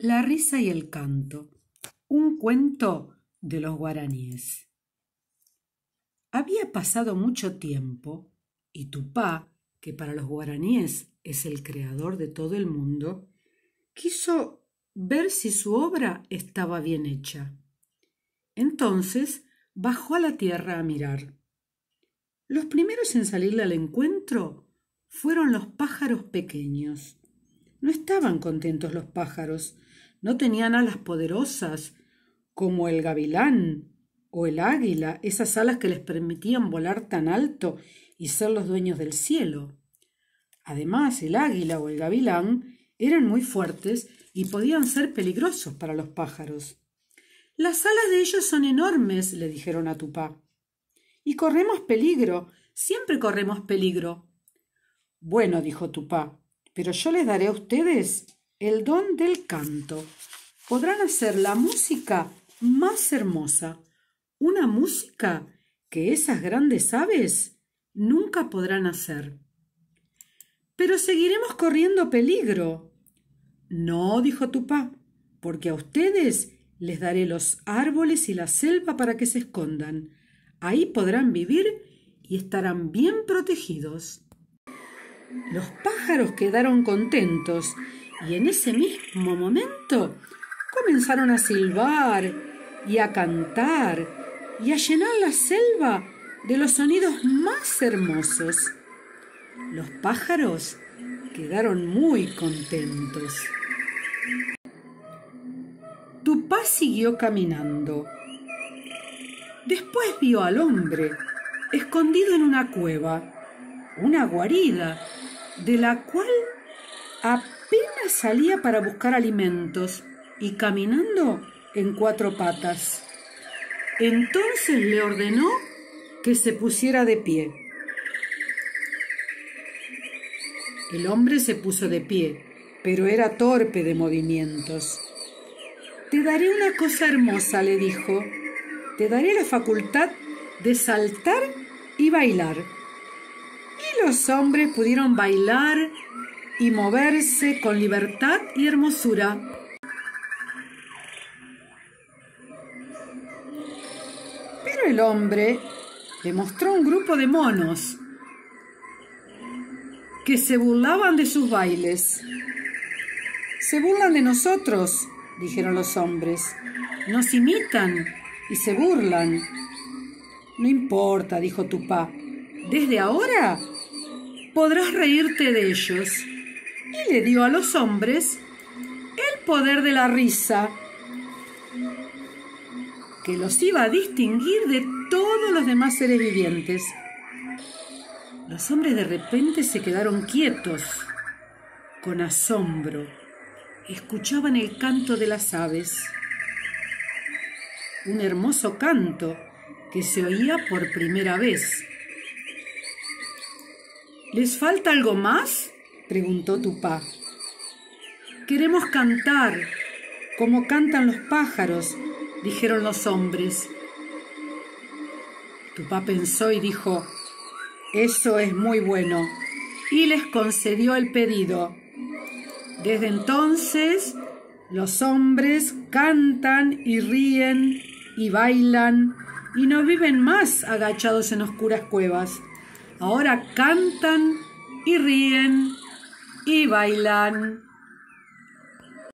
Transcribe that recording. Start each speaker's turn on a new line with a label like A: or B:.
A: La risa y el canto. Un cuento de los guaraníes. Había pasado mucho tiempo y Tupá, que para los guaraníes es el creador de todo el mundo, quiso ver si su obra estaba bien hecha. Entonces bajó a la tierra a mirar. Los primeros en salirle al encuentro fueron los pájaros pequeños. No estaban contentos los pájaros, no tenían alas poderosas como el gavilán o el águila, esas alas que les permitían volar tan alto y ser los dueños del cielo. Además, el águila o el gavilán eran muy fuertes y podían ser peligrosos para los pájaros. Las alas de ellos son enormes, le dijeron a Tupá. Y corremos peligro, siempre corremos peligro. Bueno, dijo Tupá, pero yo les daré a ustedes el don del canto. Podrán hacer la música más hermosa, una música que esas grandes aves nunca podrán hacer. Pero seguiremos corriendo peligro. No, dijo Tupá, porque a ustedes les daré los árboles y la selva para que se escondan. Ahí podrán vivir y estarán bien protegidos. Los pájaros quedaron contentos y en ese mismo momento comenzaron a silbar y a cantar y a llenar la selva de los sonidos más hermosos. Los pájaros quedaron muy contentos. Tupá siguió caminando. Después vio al hombre escondido en una cueva, una guarida, de la cual apenas salía para buscar alimentos y caminando en 4 patas. Entonces le ordenó que se pusiera de pie. El hombre se puso de pie, pero era torpe de movimientos. Te daré una cosa hermosa, le dijo. Te daré la facultad de saltar y bailar. Y los hombres pudieron bailar y moverse con libertad y hermosura. Pero el hombre le mostró un grupo de monos que se burlaban de sus bailes. Se burlan de nosotros, dijeron los hombres. Nos imitan y se burlan. No importa, dijo Tupá. Desde ahora podrás reírte de ellos. Y le dio a los hombres el poder de la risa, que los iba a distinguir de todos los demás seres vivientes. Los hombres de repente se quedaron quietos, con asombro. Escuchaban el canto de las aves. Un hermoso canto que se oía por primera vez. ¿Les falta algo más?, preguntó Tupá. Queremos cantar, como cantan los pájaros, dijeron los hombres. Tupá pensó y dijo, eso es muy bueno, y les concedió el pedido. Desde entonces, los hombres cantan y ríen y bailan y no viven más agachados en oscuras cuevas. Ahora cantan y ríen y bailan.